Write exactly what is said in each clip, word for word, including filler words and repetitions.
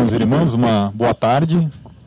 Irmãos e irmãs, uma boa tarde.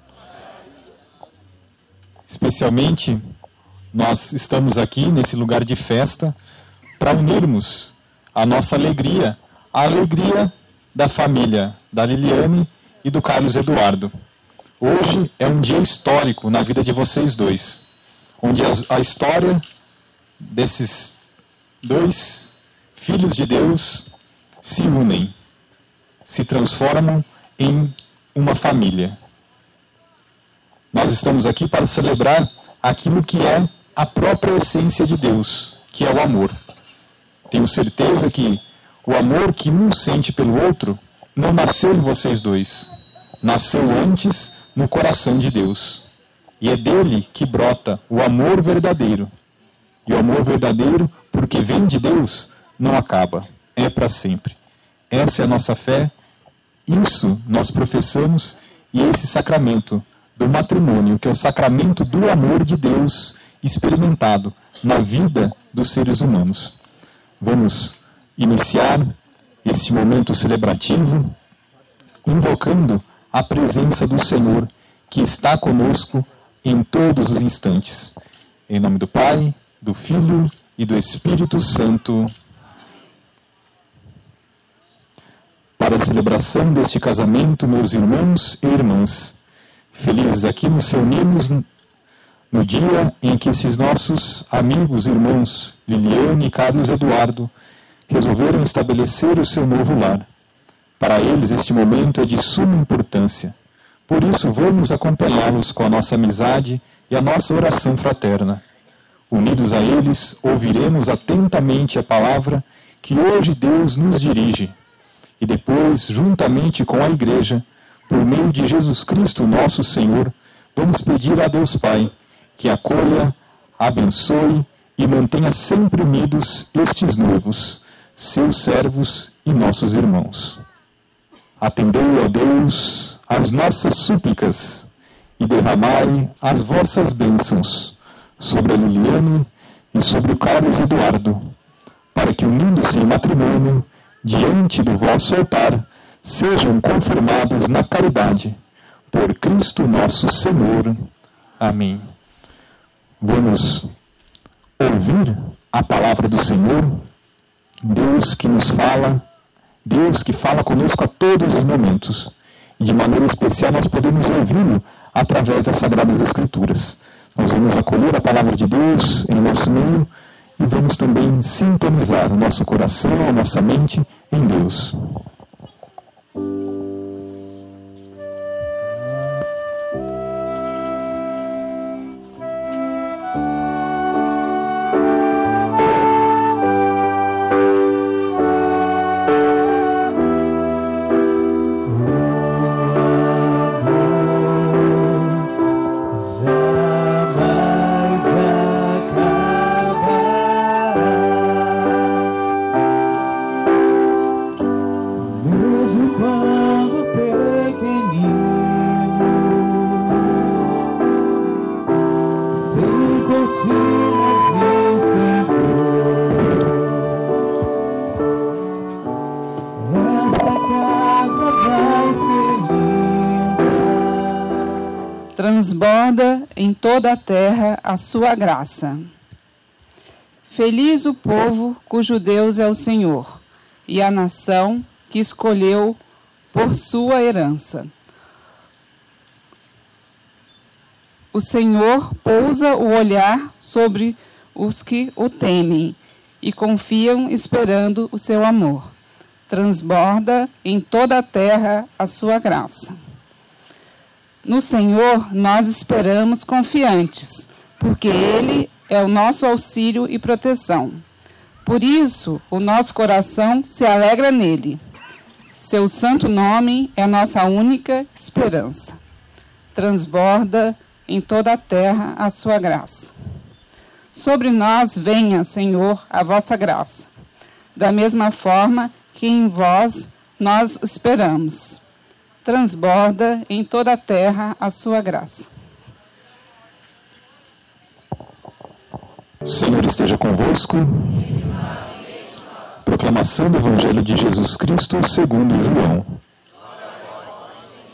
Especialmente, nós estamos aqui nesse lugar de festa para unirmos a nossa alegria, a alegria da família da Liliane e do Carlos Eduardo. Hoje é um dia histórico na vida de vocês dois, onde a história desses dois filhos de Deus se unem, se transformam em uma família. Nós estamos aqui para celebrar aquilo que é a própria essência de Deus, que é o amor. Tenho certeza que o amor que um sente pelo outro não nasceu em vocês dois. Nasceu antes no coração de Deus. E é dele que brota o amor verdadeiro. E o amor verdadeiro, porque vem de Deus, não acaba. É para sempre. Essa é a nossa fé. Isso nós professamos, e esse sacramento do matrimônio, que é o sacramento do amor de Deus experimentado na vida dos seres humanos. Vamos iniciar este momento celebrativo invocando a presença do Senhor, que está conosco em todos os instantes. Em nome do Pai, do Filho e do Espírito Santo. Para a celebração deste casamento, meus irmãos e irmãs, felizes aqui nos reunimos no dia em que esses nossos amigos, irmãos, Liliane e Carlos Eduardo, resolveram estabelecer o seu novo lar. Para eles, este momento é de suma importância. Por isso, vamos acompanhá-los com a nossa amizade e a nossa oração fraterna. Unidos a eles, ouviremos atentamente a palavra que hoje Deus nos dirige. E depois, juntamente com a Igreja, por meio de Jesus Cristo, nosso Senhor, vamos pedir a Deus Pai que acolha, abençoe e mantenha sempre unidos estes noivos, seus servos e nossos irmãos. Atendei, ó Deus, as nossas súplicas e derramai as vossas bênçãos sobre a Liliane e sobre o Carlos Eduardo, para que, unindo-se em matrimônio, diante do vosso altar, sejam confirmados na caridade, por Cristo nosso Senhor. Amém. Vamos ouvir a palavra do Senhor, Deus que nos fala, Deus que fala conosco a todos os momentos. E de maneira especial nós podemos ouvi-lo através das Sagradas Escrituras. Nós vamos acolher a palavra de Deus em nosso meio e vamos também sintonizar o nosso coração, a nossa mente em Deus. Transborda em toda a terra a sua graça. Feliz o povo cujo Deus é o Senhor, e a nação que escolheu por sua herança. O Senhor pousa o olhar sobre os que o temem e confiam esperando o seu amor. Transborda em toda a terra a sua graça. No Senhor nós esperamos confiantes, porque Ele é o nosso auxílio e proteção. Por isso, o nosso coração se alegra nele. Seu santo nome é a nossa única esperança. Transborda em toda a terra a sua graça. Sobre nós venha, Senhor, a vossa graça, da mesma forma que em vós nós esperamos. Transborda em toda a terra a sua graça. O Senhor esteja convosco. Proclamação do Evangelho de Jesus Cristo segundo João.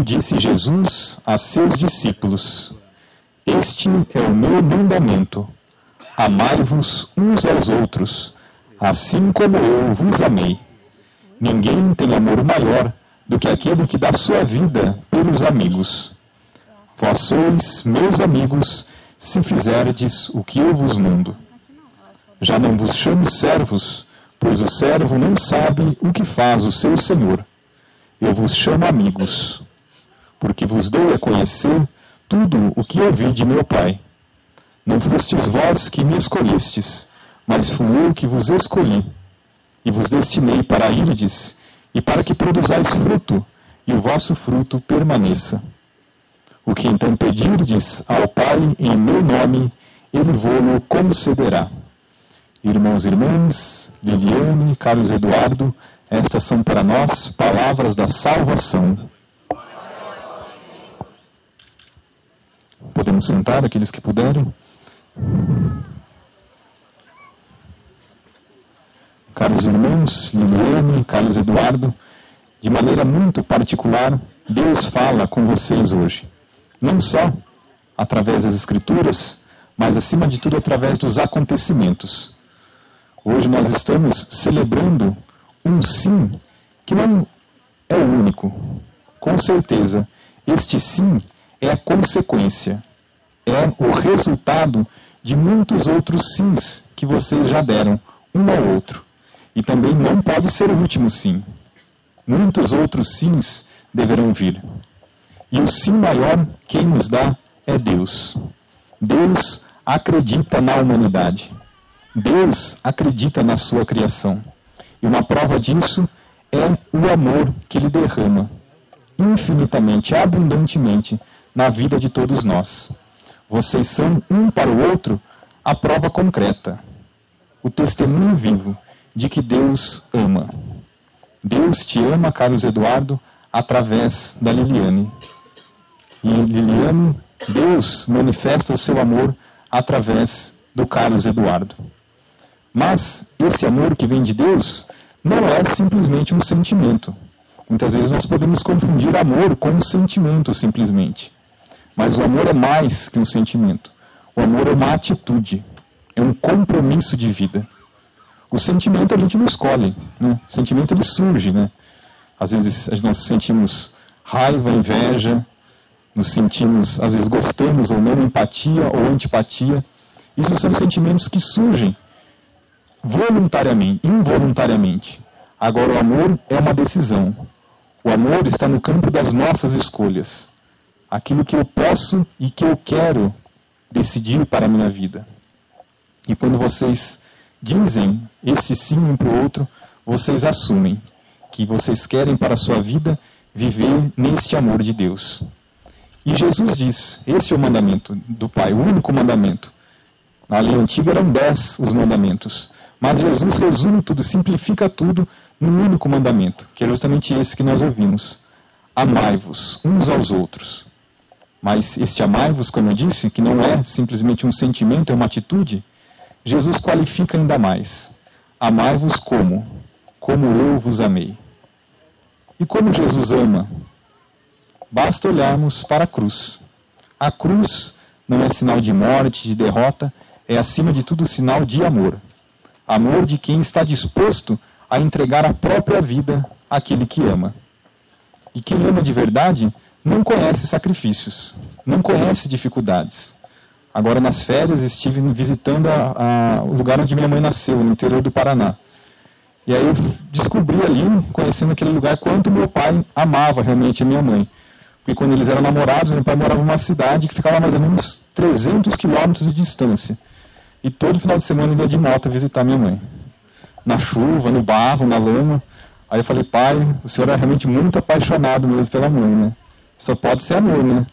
Primeiro disse Jesus a seus discípulos: Este é o meu mandamento: amai-vos uns aos outros, assim como eu vos amei. Ninguém tem amor maior do que aquele que dá sua vida pelos amigos. Vós sois meus amigos, se fizerdes o que eu vos mando. Já não vos chamo servos, pois o servo não sabe o que faz o seu senhor. Eu vos chamo amigos, porque vos dou a conhecer tudo o que ouvi de meu Pai. Não fostes vós que me escolhestes, mas fui eu que vos escolhi, e vos destinei para irdes, e para que produzais fruto, e o vosso fruto permaneça. O que então pedirdes ao Pai em meu nome, ele vô-lo concederá. Irmãos e irmãs, Liliane, Carlos Eduardo, estas são para nós palavras da salvação. Podemos sentar, aqueles que puderem. Caros irmãos, Liliane, Carlos Eduardo, de maneira muito particular, Deus fala com vocês hoje. Não só através das Escrituras, mas acima de tudo através dos acontecimentos. Hoje nós estamos celebrando um sim que não é o único. Com certeza, este sim é a consequência, é o resultado de muitos outros sims que vocês já deram um ao outro. E também não pode ser o último sim. Muitos outros sims deverão vir. E o sim maior, quem nos dá, é Deus. Deus acredita na humanidade. Deus acredita na sua criação. E uma prova disso é o amor que Ele derrama infinitamente, abundantemente, na vida de todos nós. Vocês são um para o outro a prova concreta, o testemunho vivo de que Deus ama. Deus te ama, Carlos Eduardo, através da Liliane. E Liliane, Deus manifesta o seu amor através do Carlos Eduardo. Mas esse amor que vem de Deus não é simplesmente um sentimento. Muitas vezes nós podemos confundir amor com um sentimento simplesmente. Mas o amor é mais que um sentimento. O amor é uma atitude, é um compromisso de vida. O sentimento a gente não escolhe, né? O sentimento ele surge, né? Às vezes nós sentimos raiva, inveja, nos sentimos, às vezes gostamos ou não, empatia ou antipatia. Isso são sentimentos que surgem voluntariamente, involuntariamente. Agora o amor é uma decisão. O amor está no campo das nossas escolhas. Aquilo que eu posso e que eu quero decidir para a minha vida. E quando vocês dizem esse sim um para o outro, vocês assumem que vocês querem para a sua vida viver neste amor de Deus. E Jesus diz, esse é o mandamento do Pai, o único mandamento. Na lei antiga eram dez os mandamentos, mas Jesus resume tudo, simplifica tudo num único mandamento, que é justamente esse que nós ouvimos. Amai-vos uns aos outros. Mas este amai-vos, como eu disse, que não é simplesmente um sentimento, é uma atitude, Jesus qualifica ainda mais. Amai-vos como? Como eu vos amei. E como Jesus ama? Basta olharmos para a cruz. A cruz não é sinal de morte, de derrota, é acima de tudo sinal de amor. Amor de quem está disposto a entregar a própria vida àquele que ama. E quem ama de verdade não conhece sacrifícios, não conhece dificuldades. Agora, nas férias, estive visitando a, a, o lugar onde minha mãe nasceu, no interior do Paraná. E aí eu descobri ali, conhecendo aquele lugar, quanto meu pai amava realmente a minha mãe. Porque quando eles eram namorados, meu pai morava numa cidade que ficava a mais ou menos trezentos quilômetros de distância. E todo final de semana ele ia de moto visitar minha mãe. Na chuva, no barro, na lama. Aí eu falei, pai, o senhor é realmente muito apaixonado mesmo pela mãe, né? Só pode ser amor, né?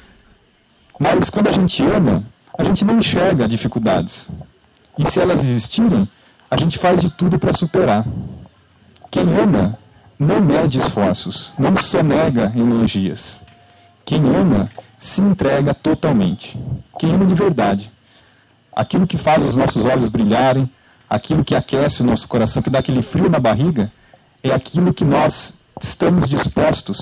Mas quando a gente ama, a gente não enxerga dificuldades. E se elas existirem, a gente faz de tudo para superar. Quem ama não mede esforços, não sonega energias. Quem ama se entrega totalmente. Quem ama de verdade. Aquilo que faz os nossos olhos brilharem, aquilo que aquece o nosso coração, que dá aquele frio na barriga, é aquilo que nós estamos dispostos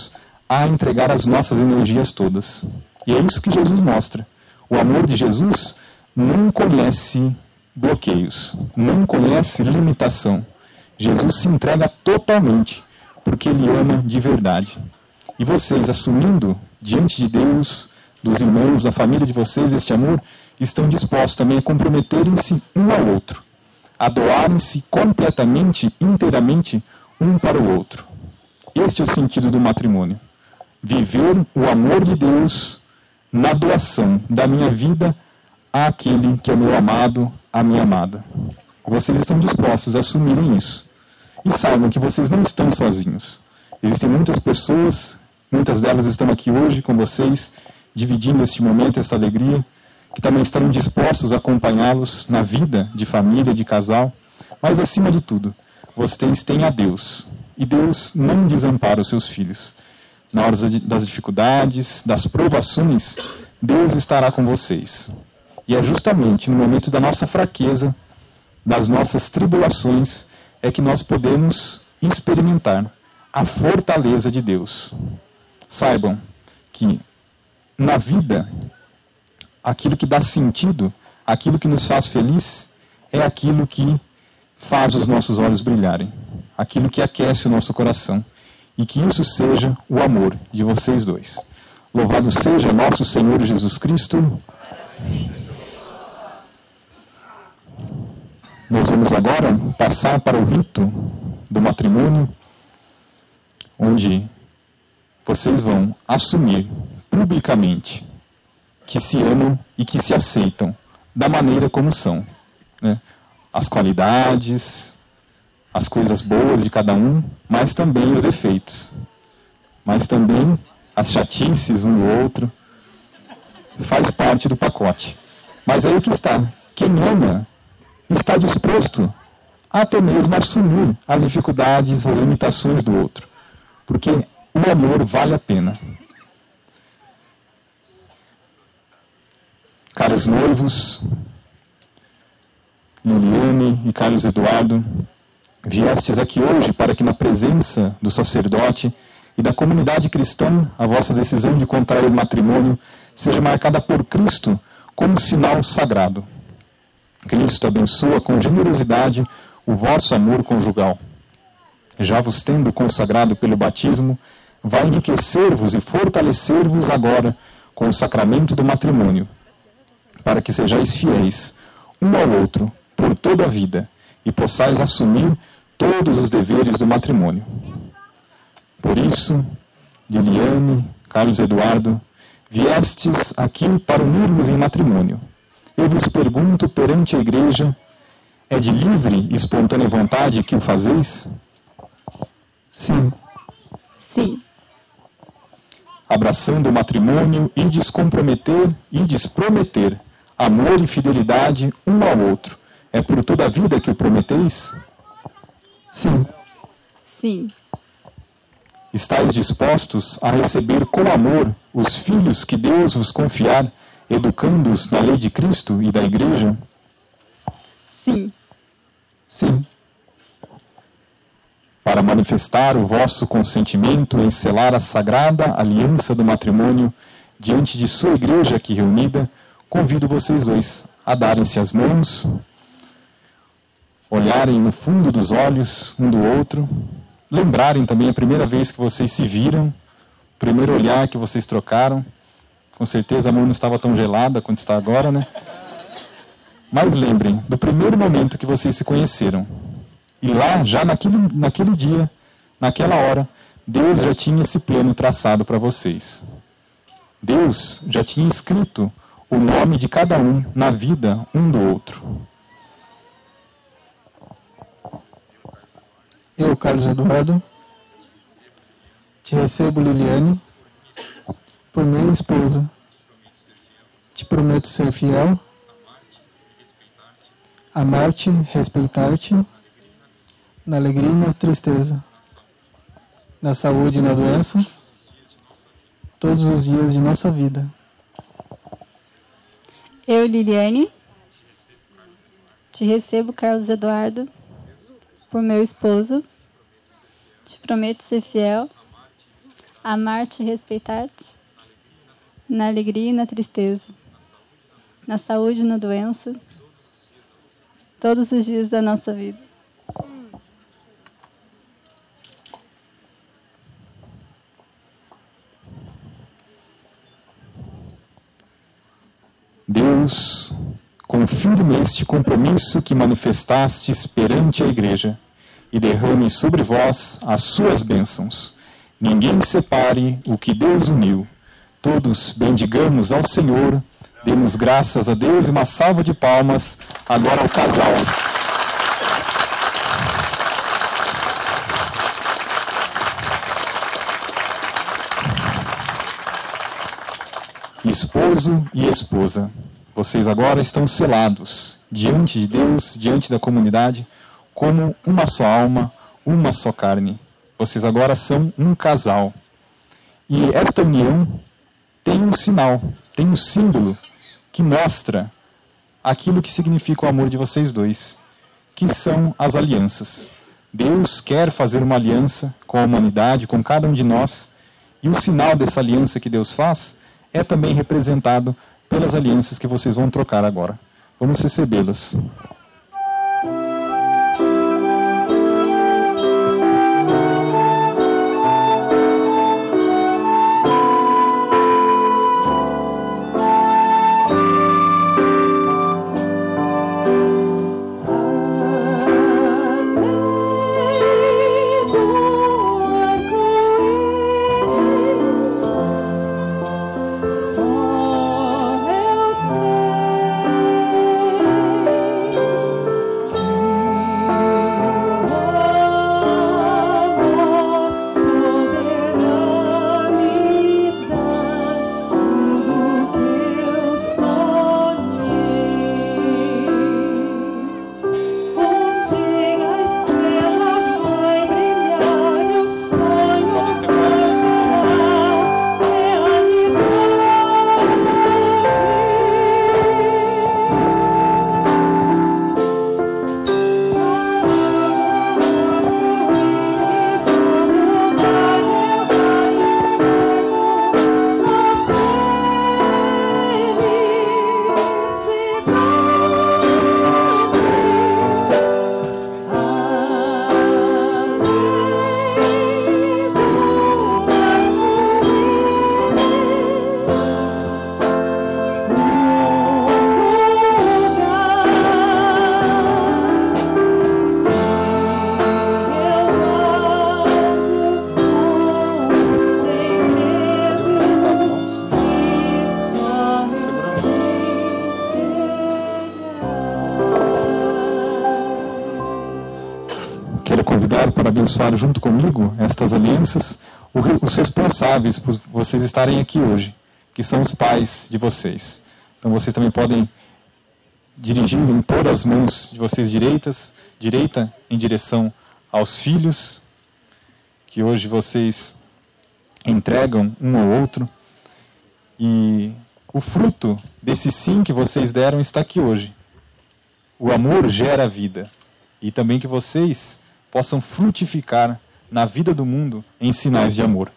a entregar as nossas energias todas. E é isso que Jesus mostra. O amor de Jesus não conhece bloqueios, não conhece limitação. Jesus se entrega totalmente, porque Ele ama de verdade. E vocês, assumindo diante de Deus, dos irmãos, da família de vocês, este amor, estão dispostos também a comprometerem-se um ao outro, a doarem-se completamente, inteiramente, um para o outro. Este é o sentido do matrimônio. Viver o amor de Deus na doação da minha vida àquele que é meu amado, a minha amada. Vocês estão dispostos a assumirem isso. E saibam que vocês não estão sozinhos. Existem muitas pessoas, muitas delas estão aqui hoje com vocês, dividindo este momento, essa alegria, que também estão dispostos a acompanhá-los na vida de família, de casal. Mas, acima de tudo, vocês têm a Deus. E Deus não desampara os seus filhos. Na hora das dificuldades, das provações, Deus estará com vocês. E é justamente no momento da nossa fraqueza, das nossas tribulações, é que nós podemos experimentar a fortaleza de Deus. Saibam que na vida, aquilo que dá sentido, aquilo que nos faz feliz, é aquilo que faz os nossos olhos brilharem, aquilo que aquece o nosso coração. E que isso seja o amor de vocês dois. Louvado seja nosso Senhor Jesus Cristo. Nós vamos agora passar para o rito do matrimônio, onde vocês vão assumir publicamente que se amam e que se aceitam da maneira como são, né? As qualidades, as coisas boas de cada um, mas também os defeitos, mas também as chatices um do outro, faz parte do pacote. Mas aí que está, quem ama está disposto a até mesmo assumir as dificuldades, as limitações do outro, porque o amor vale a pena. Caros noivos, Liliane e Carlos Eduardo, viestes aqui hoje para que na presença do sacerdote e da comunidade cristã a vossa decisão de contrair o matrimônio seja marcada por Cristo como sinal sagrado. Cristo abençoa com generosidade o vosso amor conjugal. Já vos tendo consagrado pelo batismo, vai enriquecer-vos e fortalecer-vos agora com o sacramento do matrimônio, para que sejais fiéis um ao outro por toda a vida e possais assumir todos os deveres do matrimônio. Por isso, Liliane, Carlos Eduardo, viestes aqui para unir-vos em matrimônio. Eu vos pergunto perante a Igreja, é de livre e espontânea vontade que o fazeis? Sim. Sim. Abraçando o matrimônio, ides comprometer, ides prometer amor e fidelidade um ao outro. É por toda a vida que o prometeis? Sim. Sim. Estais dispostos a receber com amor os filhos que Deus vos confiar, educando-os na lei de Cristo e da Igreja? Sim. Sim. Para manifestar o vosso consentimento em selar a sagrada aliança do matrimônio diante de sua Igreja aqui reunida, convido vocês dois a darem-se as mãos, olharem no fundo dos olhos um do outro, lembrarem também a primeira vez que vocês se viram, o primeiro olhar que vocês trocaram. Com certeza a mão não estava tão gelada quanto está agora, né? Mas lembrem do primeiro momento que vocês se conheceram. E lá, já naquele, naquele dia, naquela hora, Deus já tinha esse plano traçado para vocês. Deus já tinha escrito o nome de cada um na vida um do outro. Eu, Carlos Eduardo, te recebo, Liliane, por minha esposa. Te prometo ser fiel, amar-te, respeitar-te, na alegria e na tristeza, na saúde e na doença, todos os dias de nossa vida. Eu, Liliane, te recebo, Carlos Eduardo, por meu esposo. Te prometo ser fiel, amar-te e respeitar-te, na alegria e na tristeza, na saúde e na doença, todos os dias da nossa vida. Deus, confirme este compromisso que manifestastes perante a Igreja e derrame sobre vós as suas bênçãos. Ninguém separe o que Deus uniu. Todos bendigamos ao Senhor, demos graças a Deus e uma salva de palmas agora ao casal. Esposo e esposa, vocês agora estão selados diante de Deus, diante da comunidade, como uma só alma, uma só carne. Vocês agora são um casal. E esta união tem um sinal, tem um símbolo que mostra aquilo que significa o amor de vocês dois, que são as alianças. Deus quer fazer uma aliança com a humanidade, com cada um de nós, e o sinal dessa aliança que Deus faz é também representado pelas alianças que vocês vão trocar agora. Vamos recebê-las. Para abençoar junto comigo estas alianças, os responsáveis por vocês estarem aqui hoje, que são os pais de vocês. Então vocês também podem dirigir, impor as mãos de vocês direitas, direita em direção aos filhos, que hoje vocês entregam um ao outro. E o fruto desse sim que vocês deram está aqui hoje. O amor gera vida. E também que vocês possam frutificar na vida do mundo em sinais de amor.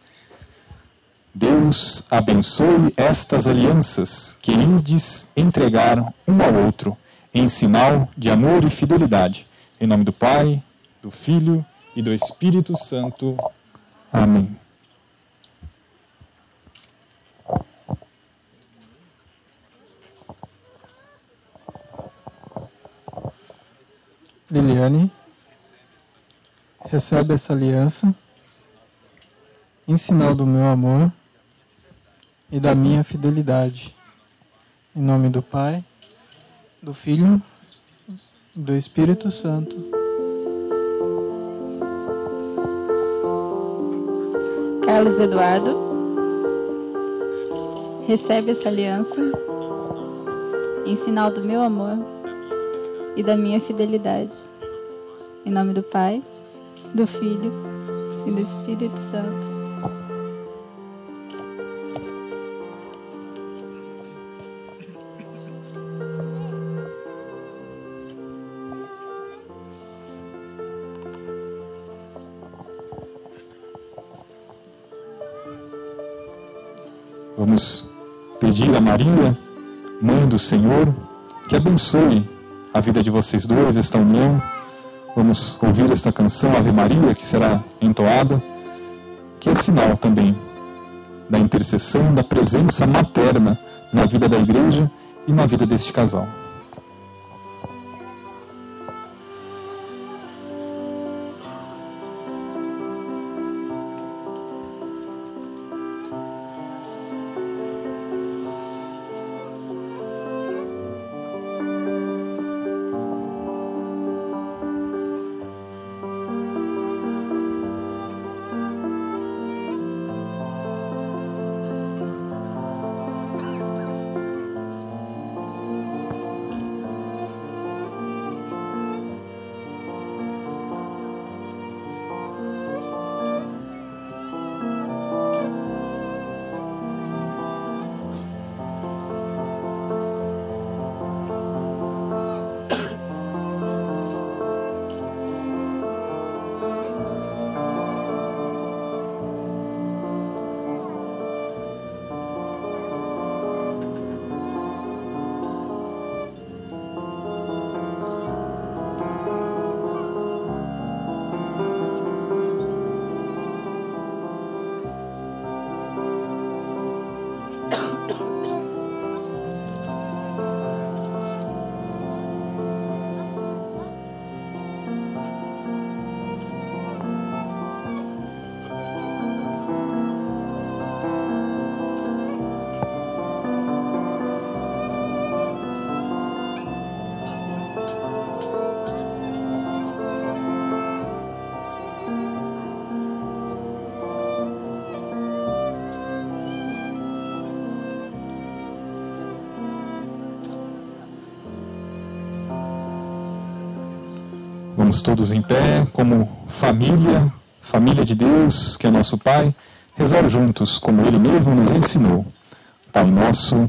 Deus abençoe estas alianças que ides entregar um ao outro em sinal de amor e fidelidade. Em nome do Pai, do Filho e do Espírito Santo. Amém. Liliane, recebe essa aliança em sinal do meu amor e da minha fidelidade. Em nome do Pai, do Filho e do Espírito Santo. Carlos Eduardo, recebe essa aliança em sinal do meu amor e da minha fidelidade. Em nome do Pai, do Filho e do Espírito Santo. Vamos pedir a Maria, Mãe do Senhor, que abençoe a vida de vocês dois, esta união. Vamos ouvir esta canção, Ave Maria, que será entoada, que é sinal também da intercessão, da presença materna na vida da igreja e na vida deste casal. Vamos todos em pé, como família, família de Deus, que é nosso Pai, rezar juntos, como Ele mesmo nos ensinou. Pai nosso,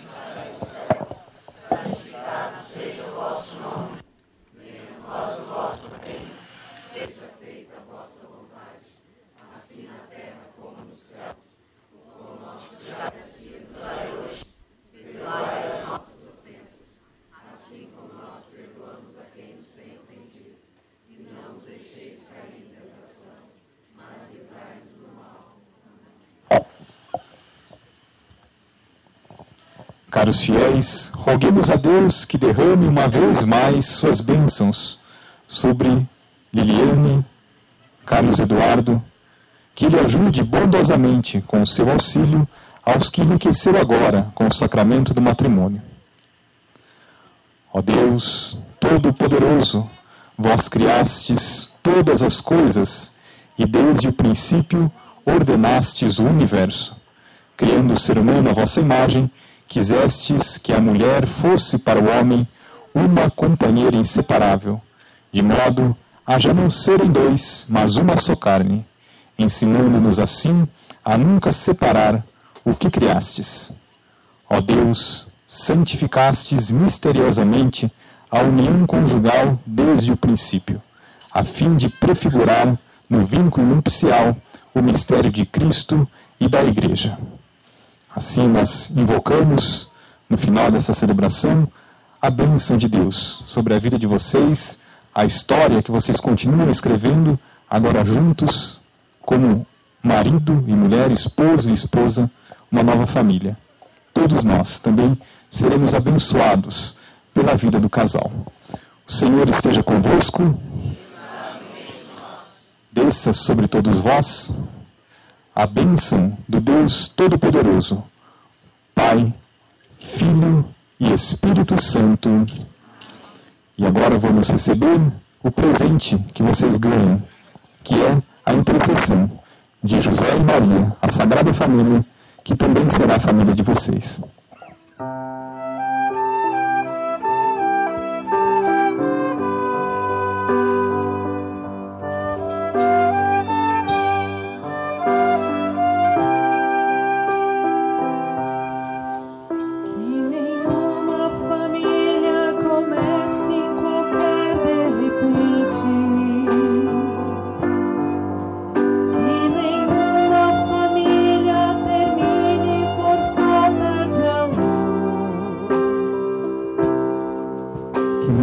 caros fiéis, roguemos a Deus que derrame uma vez mais suas bênçãos sobre Liliane, Carlos Eduardo, que Ele ajude bondosamente com o seu auxílio aos que enriqueceram agora com o sacramento do matrimônio. Ó Deus Todo-Poderoso, vós criastes todas as coisas e desde o princípio ordenastes o universo. Criando o ser humano à vossa imagem, quisestes que a mulher fosse para o homem uma companheira inseparável, de modo a já não serem dois, mas uma só carne, ensinando-nos assim a nunca separar o que criastes. Ó Deus, santificastes misteriosamente a união conjugal desde o princípio, a fim de prefigurar no vínculo nupcial o mistério de Cristo e da Igreja. Assim nós invocamos, no final dessa celebração, a bênção de Deus sobre a vida de vocês, a história que vocês continuam escrevendo, agora juntos, como marido e mulher, esposo e esposa, uma nova família. Todos nós também seremos abençoados pela vida do casal. O Senhor esteja convosco. Desça sobre todos vós a bênção do Deus Todo-Poderoso, Pai, Filho e Espírito Santo. E agora vamos receber o presente que vocês ganham, que é a intercessão de José e Maria, a Sagrada Família, que também será a família de vocês. Por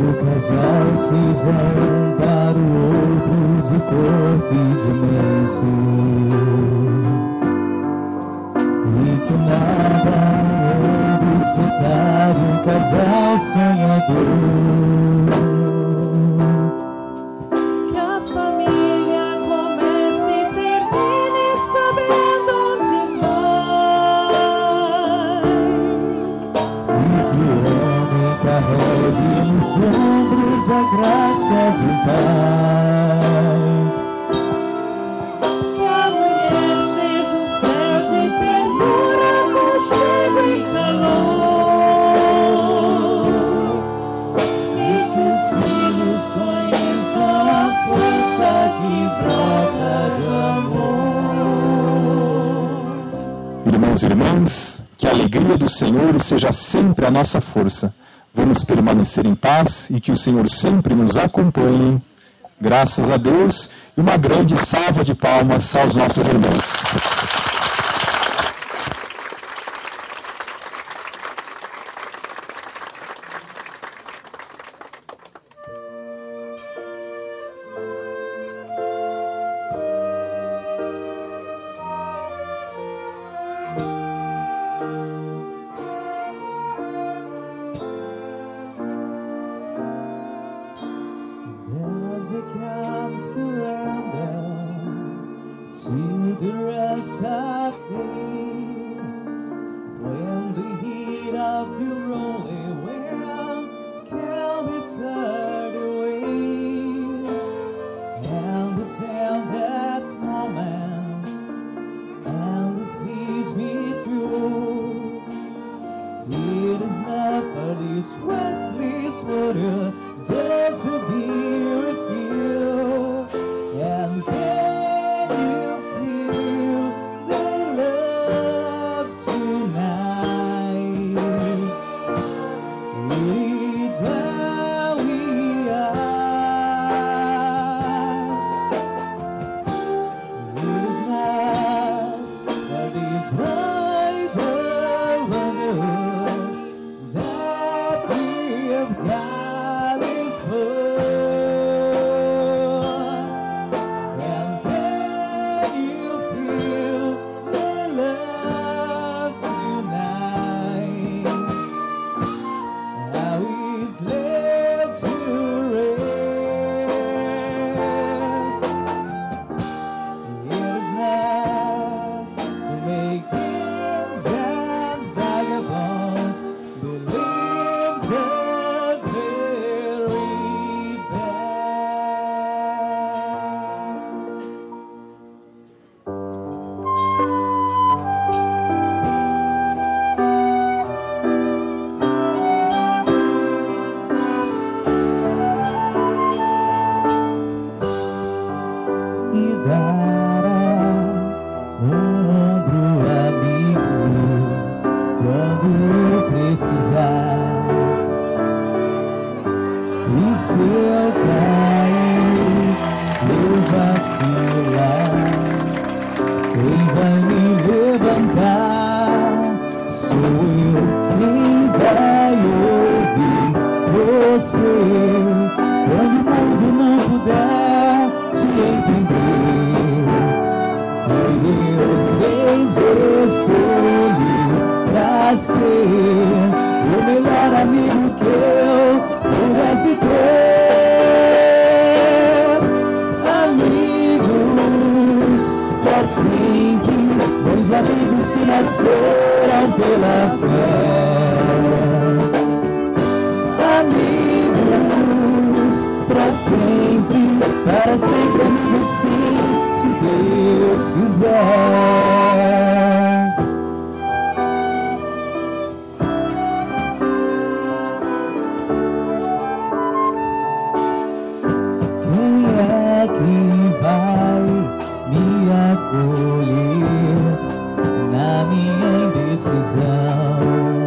casal seja um para o outro de corpo e de mente, e que nada houve separe um casal sonhador. Que a família comece e termine sabendo onde vai, E que o homem carregue nos ombros a graça do Pai. e a mulher seja um céu de ternura, aconchego e calor, e que os filhos conheçam a força que brota do amor. Irmãos e irmãs, que a alegria do Senhor seja sempre a nossa força. Vamos permanecer em paz e que o Senhor sempre nos acompanhe. Graças a Deus e uma grande salva de palmas aos nossos irmãos. Does it come surrender to the rush of me, when the heat of the rolling wind can be turned away, and the time that moment and the seas we through, it is not for this restless water. Just to be with you, and can you feel the love tonight? It is where we are. It is not that is right the wonder that we have got. Amigos que nasceram pela fé, amigos pra sempre, para sempre amigos sim, se Deus quiser. Quem é que vai me acolher na minha indecisão?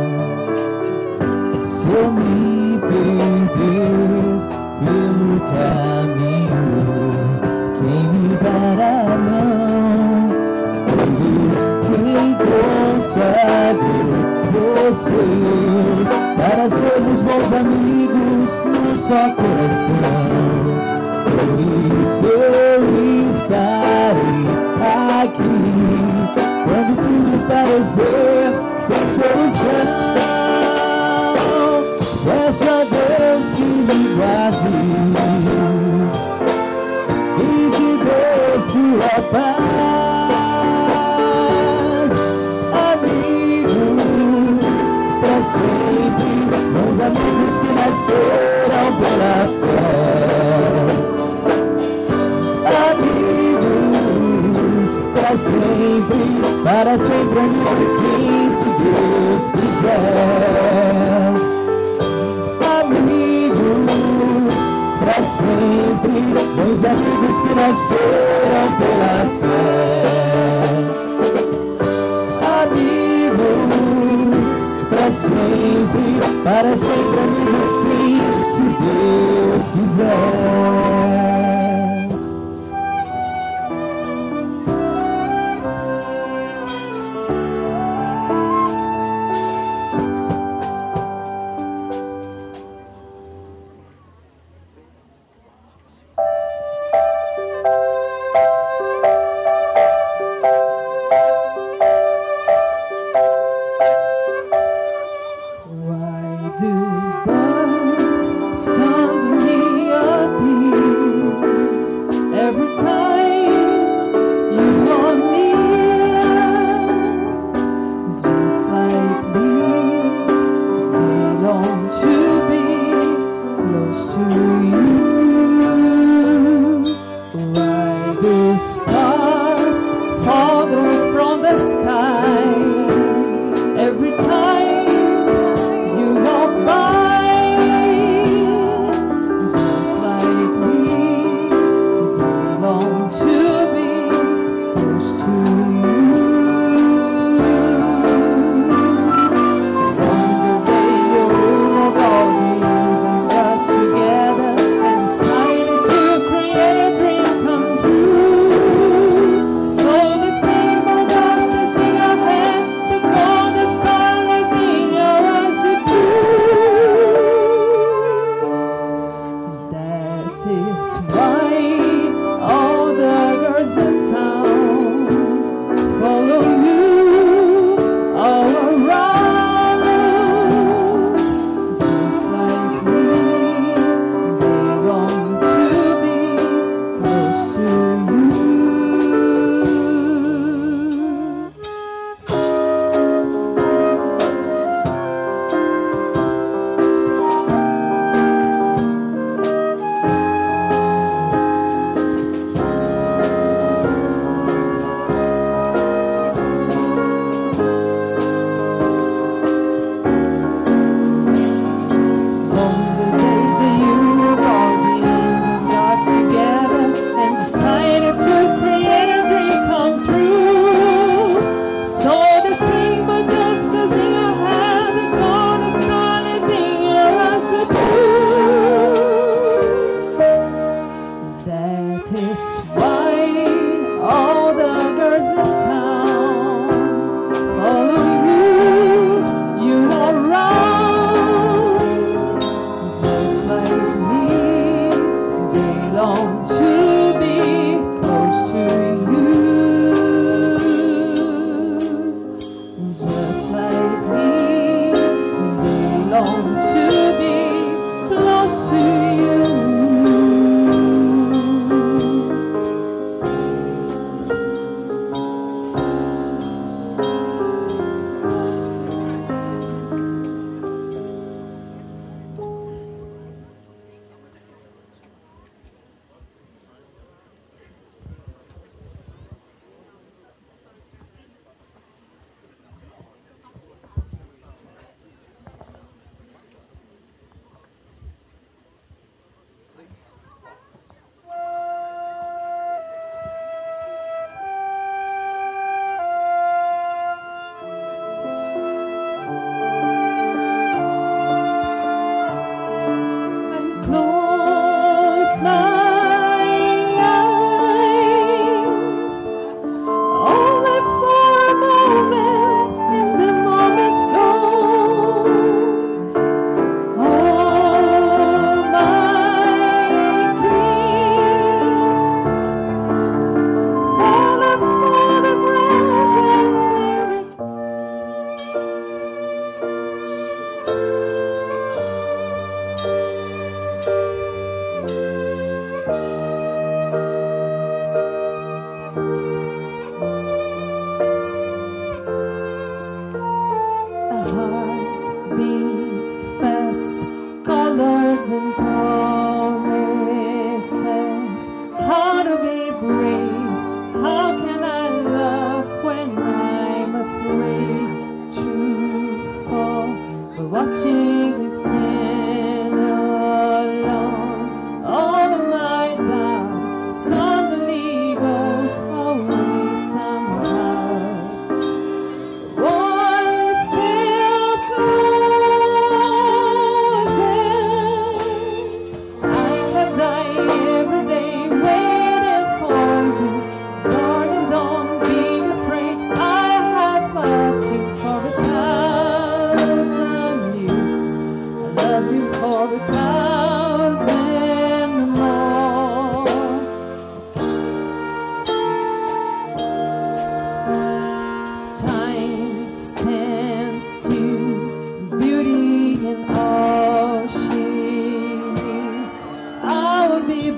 Se eu me perder pelo caminho, quem me dará a mão? Foi Deus quem consagrou você para sermos bons amigos. juntos num só coração. Por isso eu estarei aqui quando tudo parecer sem solução. Peço a Deus que me guarde e que dê sua paz. Amigos pra sempre, bons amigos que nasceram pela fé. Amigos pra sempre, para sempre amigos sim, se Deus quiser. Amigos pra sempre, bons amigos que nasceram pela fé. Amigos pra sempre, para sempre amigos sim, se Deus quiser.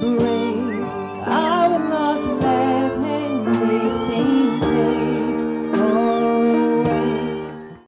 the rain.